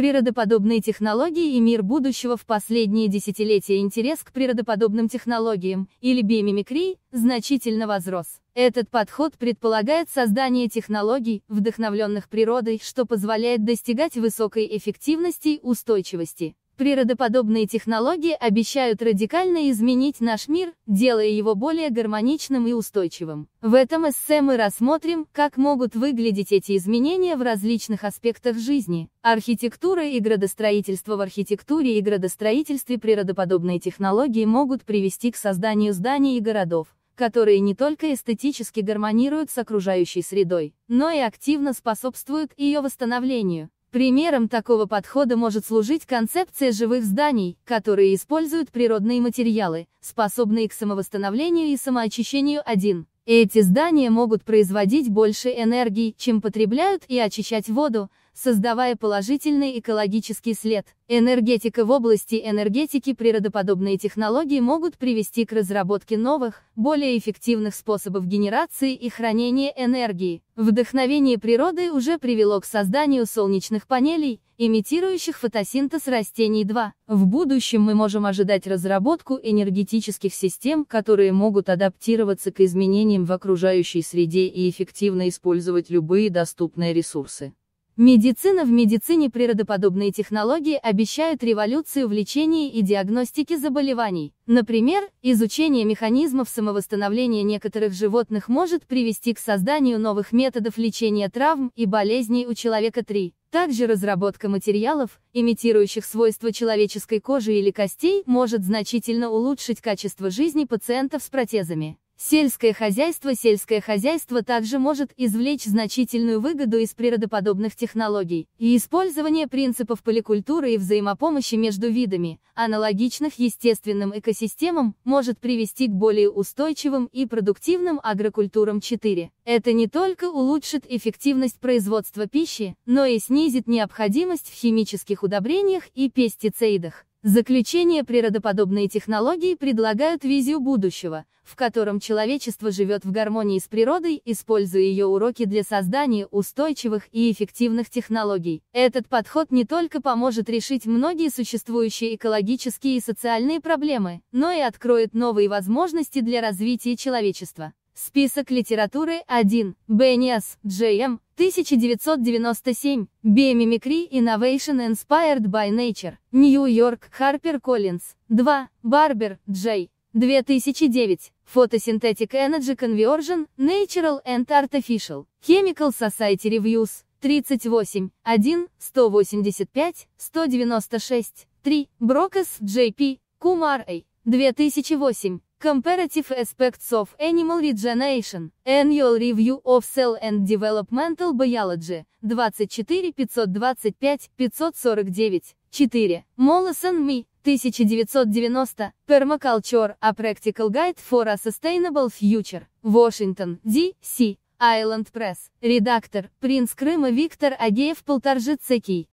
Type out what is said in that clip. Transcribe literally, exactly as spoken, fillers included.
Природоподобные технологии и мир будущего. В последние десятилетия интерес к природоподобным технологиям, или биомимикрии, значительно возрос. Этот подход предполагает создание технологий, вдохновленных природой, что позволяет достигать высокой эффективности и устойчивости. Природоподобные технологии обещают радикально изменить наш мир, делая его более гармоничным и устойчивым. В этом эссе мы рассмотрим, как могут выглядеть эти изменения в различных аспектах жизни. Архитектура и градостроительство. В архитектуре и градостроительстве природоподобные технологии могут привести к созданию зданий и городов, которые не только эстетически гармонируют с окружающей средой, но и активно способствуют ее восстановлению. Примером такого подхода может служить концепция живых зданий, которые используют природные материалы, способные к самовосстановлению и самоочищению. один. Эти здания могут производить больше энергии, чем потребляют, и очищать воду, создавая положительный экологический след. Энергетика. В области энергетики природоподобные технологии могут привести к разработке новых, более эффективных способов генерации и хранения энергии. Вдохновение природы уже привело к созданию солнечных панелей, имитирующих фотосинтез растений. два. В будущем мы можем ожидать разработку энергетических систем, которые могут адаптироваться к изменениям в окружающей среде и эффективно использовать любые доступные ресурсы. Медицина. В медицине природоподобные технологии обещают революцию в лечении и диагностике заболеваний. Например, изучение механизмов самовосстановления некоторых животных может привести к созданию новых методов лечения травм и болезней у человека. три. Также разработка материалов, имитирующих свойства человеческой кожи или костей, может значительно улучшить качество жизни пациентов с протезами. Сельское хозяйство. Сельское хозяйство также может извлечь значительную выгоду из природоподобных технологий, и использование принципов поликультуры и взаимопомощи между видами, аналогичных естественным экосистемам, может привести к более устойчивым и продуктивным агрокультурам. четыре. Это не только улучшит эффективность производства пищи, но и снизит необходимость в химических удобрениях и пестицидах. Заключение. Природоподобные технологии предлагают визию будущего, в котором человечество живет в гармонии с природой, используя ее уроки для создания устойчивых и эффективных технологий. Этот подход не только поможет решить многие существующие экологические и социальные проблемы, но и откроет новые возможности для развития человечества. Список литературы. один. Бениас, Джей М. тысяча девятьсот девяносто семь. Biomimicry Innovation Inspired by Nature. Нью-Йорк. Харпер Коллинз. два. Барбер, Джей. две тысячи девять. Photosynthetic Energy Conversion, Natural and Artificial. Chemical Society Reviews. тридцать восемь. один. сто восемьдесят пять. сто девяносто шесть. три. Брокас, Джей Пи. Кумар А. две тысячи восемь. Comparative Aspects of Animal Regeneration, Annual Review of Cell and Developmental Biology, двадцать четыре пятьсот двадцать пять пятьсот сорок девять. четыре. Mollison Ми, тысяча девятьсот девяносто, Permaculture, A Practical Guide for a Sustainable Future, Washington, Ди Си, Island Press, редактор, принц Крыма Виктор Агеев Полторжицекий.